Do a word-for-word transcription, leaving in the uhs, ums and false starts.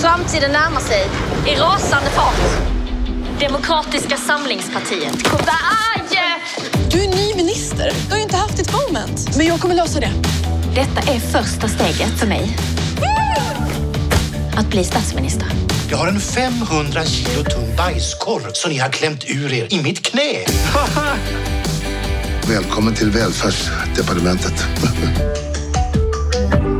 Framtiden närmar sig i rasande fart. Demokratiska samlingspartiet. Kom där! Aj! Du är ny minister. Du har ju inte haft ditt moment. Men jag kommer lösa det. Detta är första steget för mig. Att bli statsminister. Jag har en femhundra kilo tung bajskorv som ni har klämt ur er i mitt knä. Välkommen till välfärdsdepartementet.